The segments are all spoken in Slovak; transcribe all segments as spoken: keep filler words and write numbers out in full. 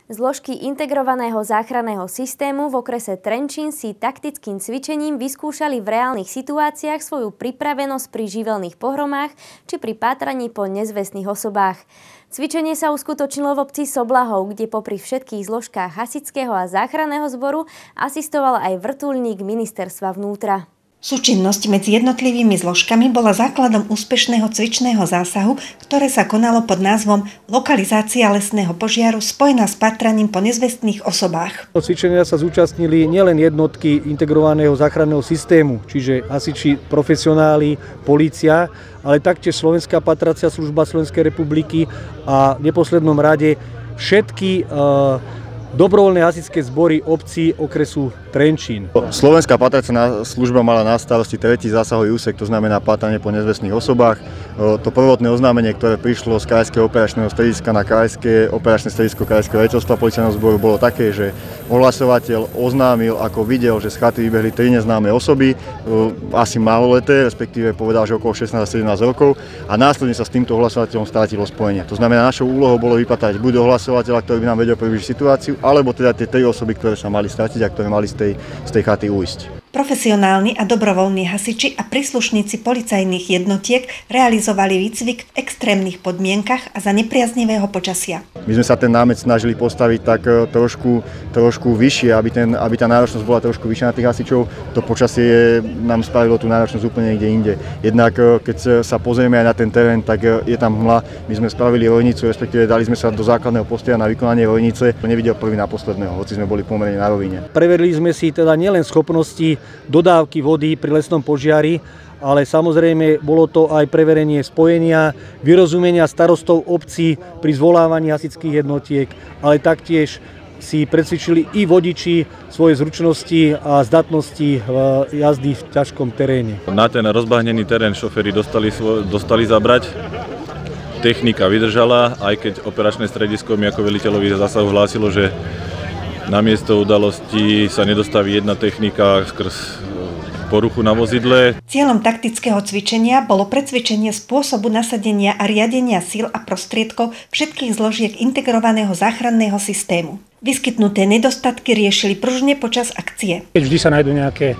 Zložky integrovaného záchranného systému v okrese Trenčín si taktickým cvičením vyskúšali v reálnych situáciách svoju pripravenosť pri živelných pohromách či pri pátraní po nezvestných osobách. Cvičenie sa uskutočnilo v obci Soblahov, kde popri všetkých zložkách hasičského a záchranného zboru asistoval aj vrtuľník ministerstva vnútra. Súčinnosť medzi jednotlivými zložkami bola základom úspešného cvičného zásahu, ktoré sa konalo pod názvom Lokalizácia lesného požiaru spojená s pátraním po nezvestných osobách. Cvičenia sa zúčastnili nielen jednotky integrovaného záchranného systému, čiže hasiči, profesionáli, polícia, ale taktiež Slovenská patracia služba Slovenskej republiky a v neposlednom rade všetky uh, dobrovoľné hasičské zbory obcí okresu Trenčín. Slovenská patracia služba mala na starosti tretí zásahový úsek, to znamená pátranie po nezvestných osobách. To prvotné oznámenie, ktoré prišlo z krajského operačného strediska na krajské operačné stredisko krajského veliteľstva policajného zboru, bolo také, že ohlasovateľ oznámil, ako videl, že z chaty vybehli tri neznáme osoby, asi maloleté, respektíve povedal, že okolo šestnásť až sedemnásť rokov, a následne sa s týmto ohlasovateľom strátilo spojenie. To znamená, našou úlohou bolo vypátrať buď ohlasovateľa, ktorý by nám vedel približiť situáciu, alebo teda tie tri osoby, ktoré sa mali stratiť a ktoré mali z tej, z tej chaty ujsť. Profesionálni a dobrovoľní hasiči a príslušníci policajných jednotiek realizovali výcvik v extrémnych podmienkach a za nepriaznivého počasia. My sme sa ten námet snažili postaviť tak trošku, trošku vyššie, aby, ten, aby tá náročnosť bola trošku vyššia na tých hasičov. To počasie nám spravilo tú náročnosť úplne niekde inde. Jednak keď sa pozrieme aj na ten terén, tak je tam hmla. My sme spravili rojnicu, respektíve dali sme sa do základného postoja na vykonanie rojnice. Nevidel prvý na posledného, hoci sme boli pomerne na rovine. Preverili sme si teda nielen schopnosti dodávky vody pri lesnom požiari, ale samozrejme bolo to aj preverenie spojenia, vyrozumenia starostov obcí pri zvolávaní hasičských jednotiek, ale taktiež si precvičili i vodiči svoje zručnosti a zdatnosti jazdy v ťažkom teréne. Na ten rozbahnený terén šoféri dostali, svoj, dostali zabrať. Technika vydržala, aj keď operačné stredisko mi ako veliteľovi zásahu hlásilo, že na miesto udalosti sa nedostaví jedna technika skrz poruchu na vozidle. Cieľom taktického cvičenia bolo precvičenie spôsobu nasadenia a riadenia síl a prostriedkov všetkých zložiek integrovaného záchranného systému. Vyskytnuté nedostatky riešili pružne počas akcie. Keď vždy sa nájdú nejaké e,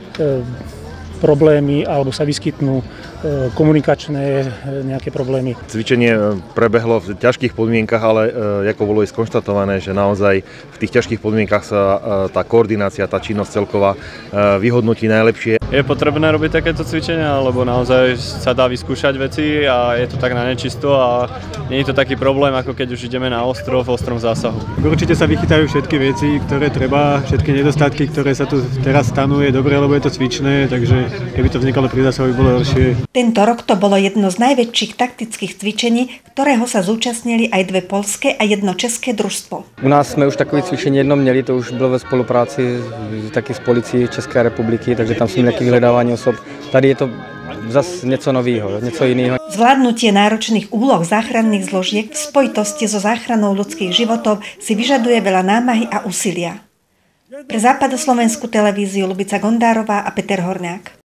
problémy alebo sa vyskytnú komunikačné nejaké problémy. Cvičenie prebehlo v ťažkých podmienkach, ale ako bolo aj skonštatované, že naozaj v tých ťažkých podmienkach sa tá koordinácia, tá činnosť celková vyhodnotí najlepšie. Je potrebné robiť takéto cvičenia, lebo naozaj sa dá vyskúšať veci a je to tak na nečisto a nie je to taký problém, ako keď už ideme na ostrov v ostrom zásahu. Určite sa vychytajú všetky veci, ktoré treba, všetky nedostatky, ktoré sa tu teraz stanú, je dobré, lebo je to cvičné, takže keby to vznikalo pri zásahu, by bolo horšie. Tento rok to bolo jedno z najväčších taktických cvičení, ktorého sa zúčastnili aj dve poľské a jedno české družstvo. U nás jsme už takové cvičení jedno měli, to už bylo ve spolupráci taky s policií České republiky, takže tam jsme měli také vyhledávání osob. Tady je to zase něco nového, něco jiného. Zvládnutie náročných úloh záchranných zložiek v spojitosti so záchranou ľudských životov si vyžaduje veľa námahy a úsilia. Pre západoslovenskú televíziu Lubica Gondárová a Peter Horňák.